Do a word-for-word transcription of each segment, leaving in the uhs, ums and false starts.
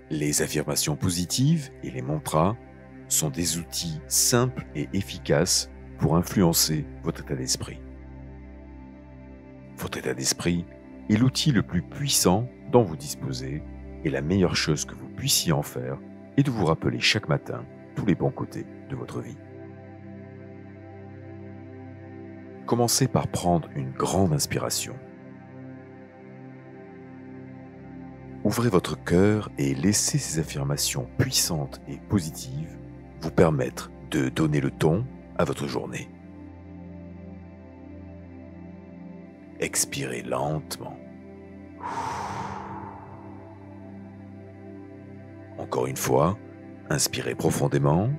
Les affirmations positives et les mantras sont des outils simples et efficaces pour influencer votre état d'esprit. Votre état d'esprit est l'outil le plus puissant dont vous disposez et la meilleure chose que vous puissiez en faire est de vous rappeler chaque matin tous les bons côtés de votre vie. Commencez par prendre une grande inspiration. Ouvrez votre cœur et laissez ces affirmations puissantes et positives vous permettre de donner le ton à votre journée. Expirez lentement. Encore une fois, inspirez profondément.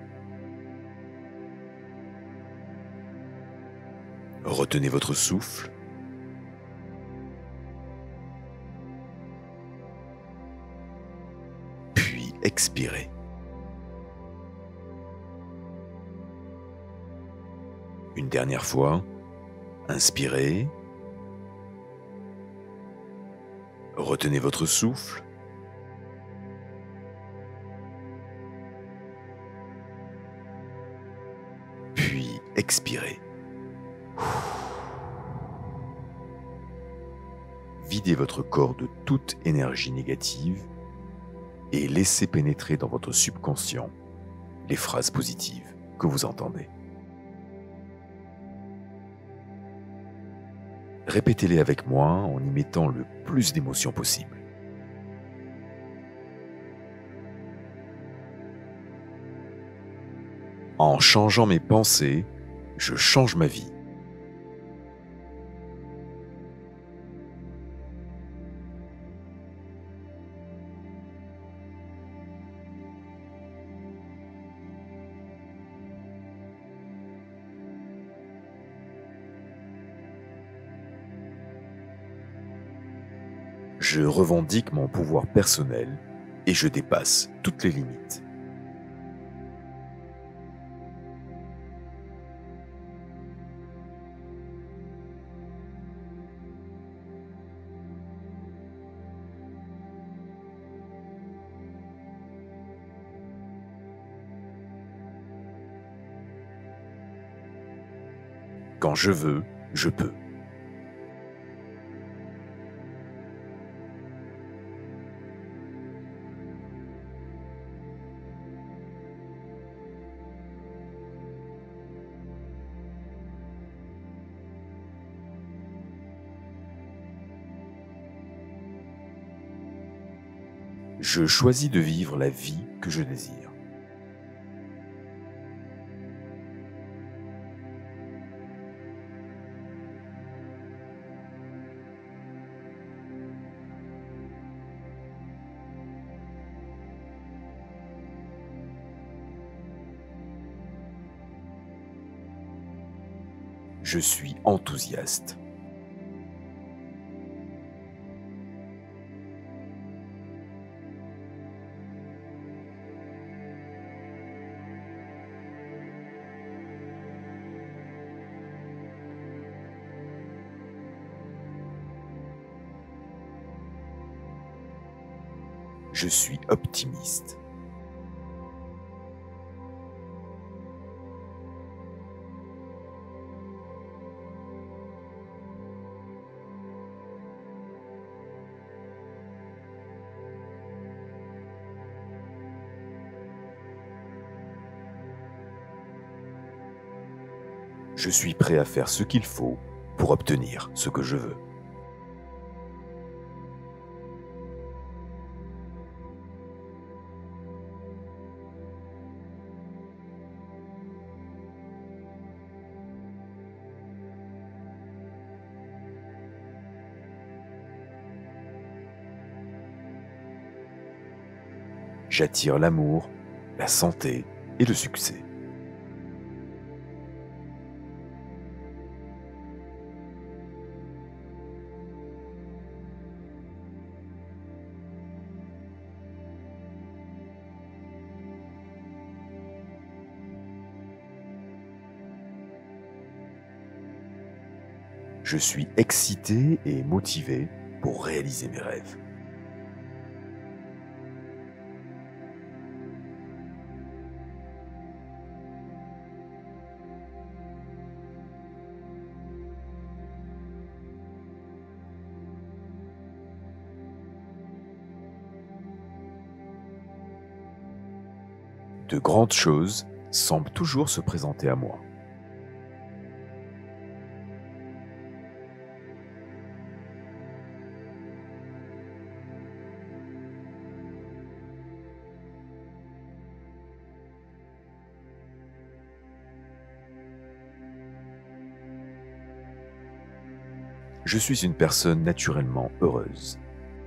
Retenez votre souffle. Puis expirez. Une dernière fois, inspirez. Retenez votre souffle. Puis expirez. Videz votre corps de toute énergie négative et laissez pénétrer dans votre subconscient les phrases positives que vous entendez. Répétez-les avec moi en y mettant le plus d'émotion possible. En changeant mes pensées, je change ma vie. Je revendique mon pouvoir personnel et je dépasse toutes les limites. Quand je veux, je peux. Je choisis de vivre la vie que je désire. Je suis enthousiaste. Je suis optimiste. Je suis prêt à faire ce qu'il faut pour obtenir ce que je veux. J'attire l'amour, la santé et le succès. Je suis excité et motivé pour réaliser mes rêves. De grandes choses semblent toujours se présenter à moi. Je suis une personne naturellement heureuse.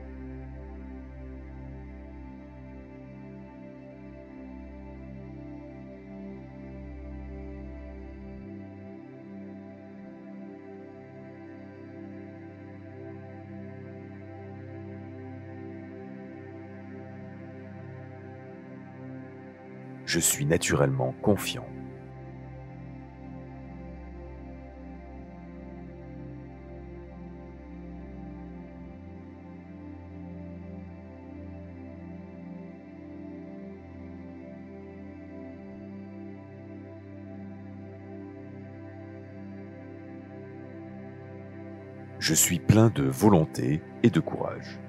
Je suis naturellement confiant. Je suis plein de volonté et de courage.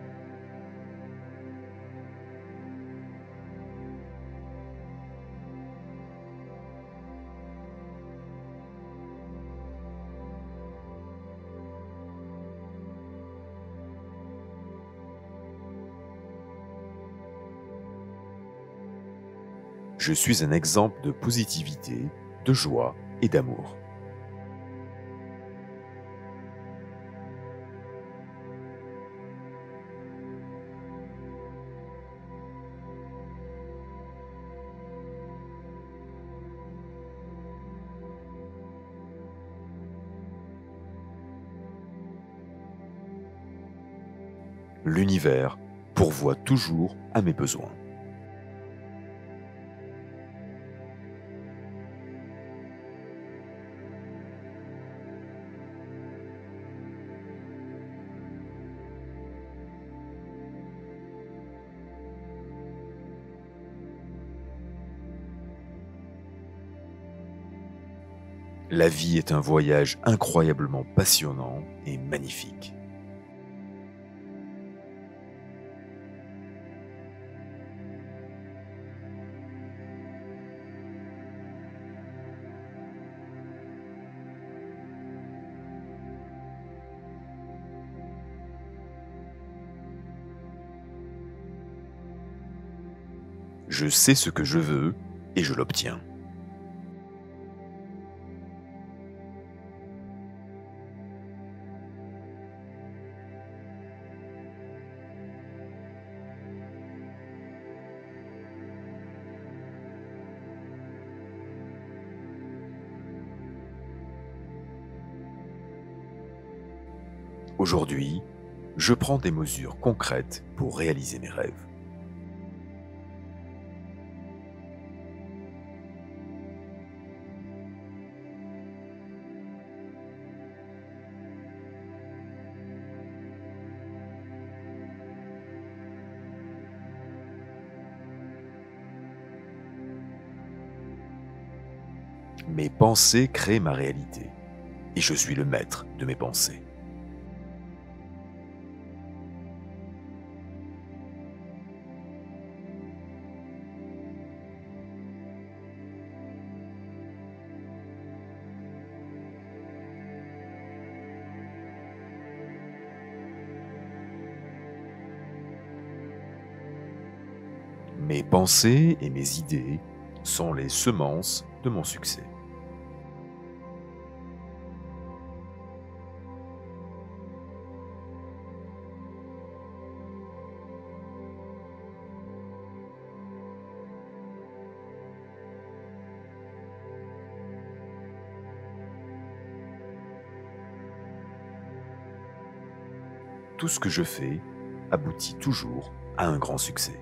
Je suis un exemple de positivité, de joie et d'amour. L'univers pourvoit toujours à mes besoins. La vie est un voyage incroyablement passionnant et magnifique. Je sais ce que je veux et je l'obtiens. Aujourd'hui, je prends des mesures concrètes pour réaliser mes rêves. Mes pensées créent ma réalité et je suis le maître de mes pensées. Mes pensées et mes idées sont les semences de mon succès. Tout ce que je fais aboutit toujours à un grand succès.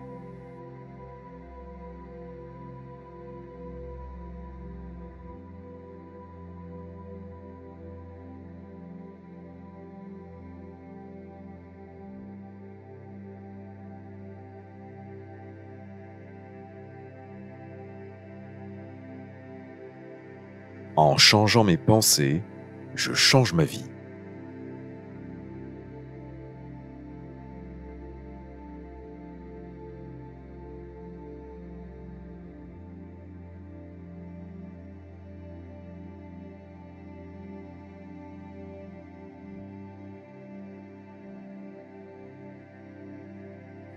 En changeant mes pensées, je change ma vie.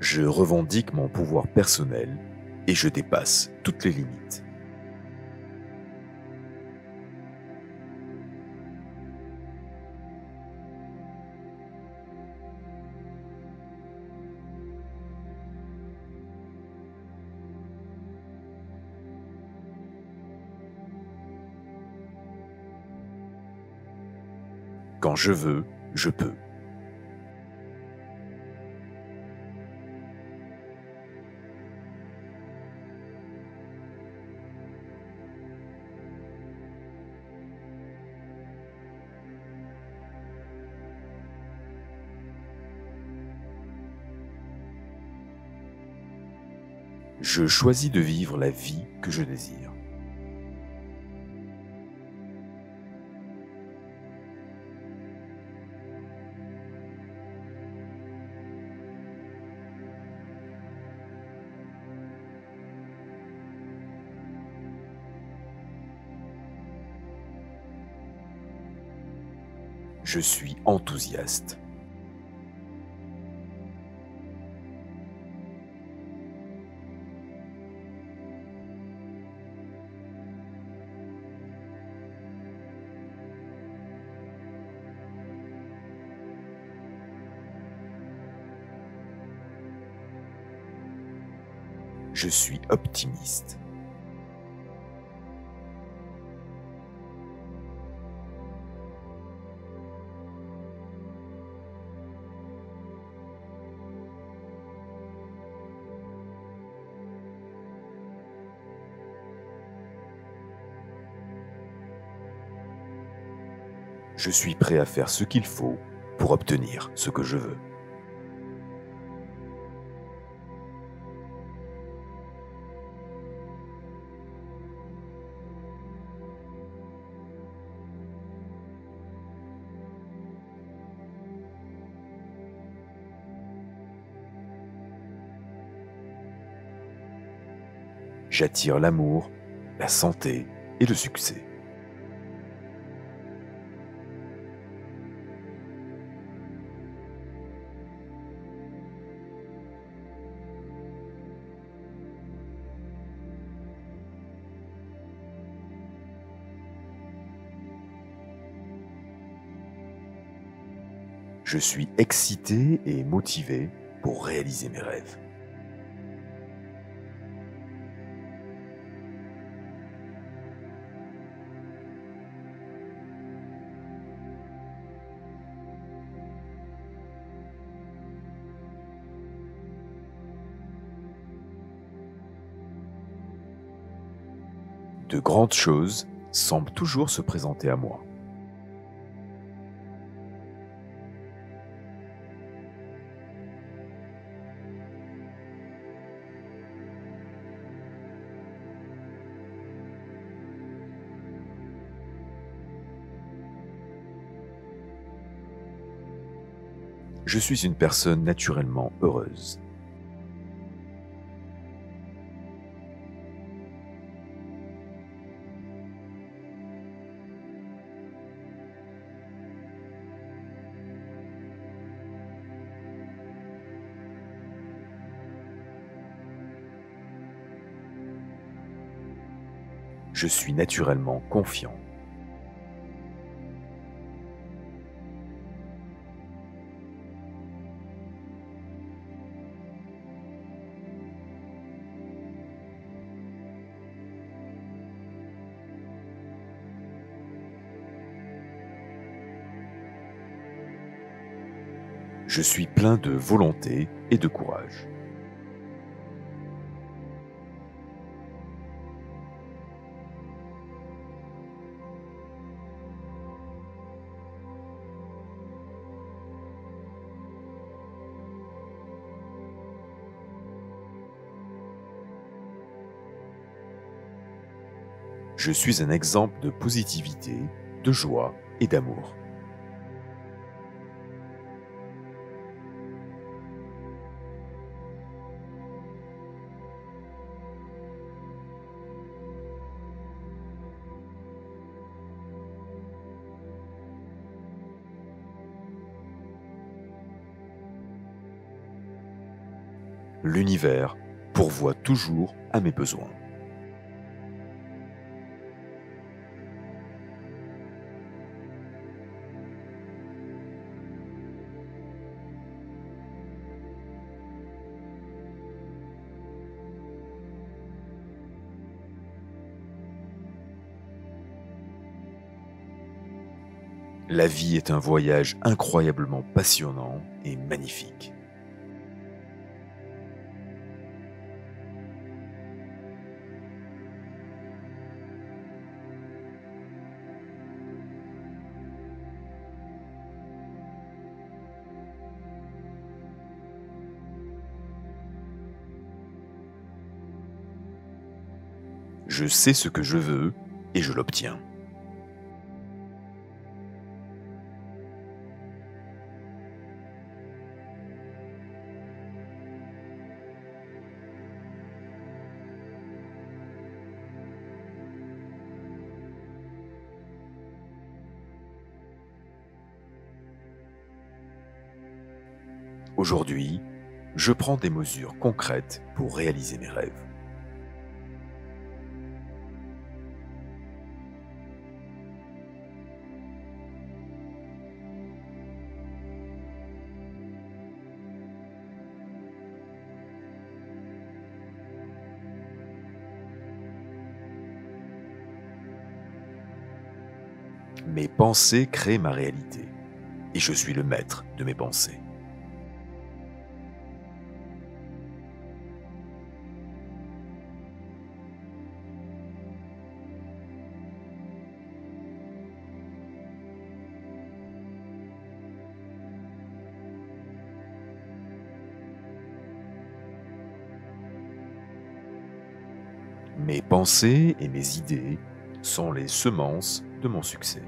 Je revendique mon pouvoir personnel et je dépasse toutes les limites. Quand je veux, je peux. Je choisis de vivre la vie que je désire. Je suis enthousiaste. Je suis optimiste. Je suis prêt à faire ce qu'il faut pour obtenir ce que je veux. J'attire l'amour, la santé et le succès. Je suis excité et motivé pour réaliser mes rêves. De grandes choses semblent toujours se présenter à moi. Je suis une personne naturellement heureuse. Je suis naturellement confiant. Je suis plein de volonté et de courage. Je suis un exemple de positivité, de joie et d'amour. l'univers pourvoit toujours à mes besoins. La vie est un voyage incroyablement passionnant et magnifique. Je sais ce que je veux et je l'obtiens. Aujourd'hui, je prends des mesures concrètes pour réaliser mes rêves. Mes pensées créent ma réalité et je suis le maître de mes pensées. Mes pensées et mes idées sont les semences de mon succès.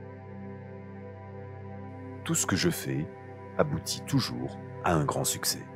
Tout ce que je fais aboutit toujours à un grand succès.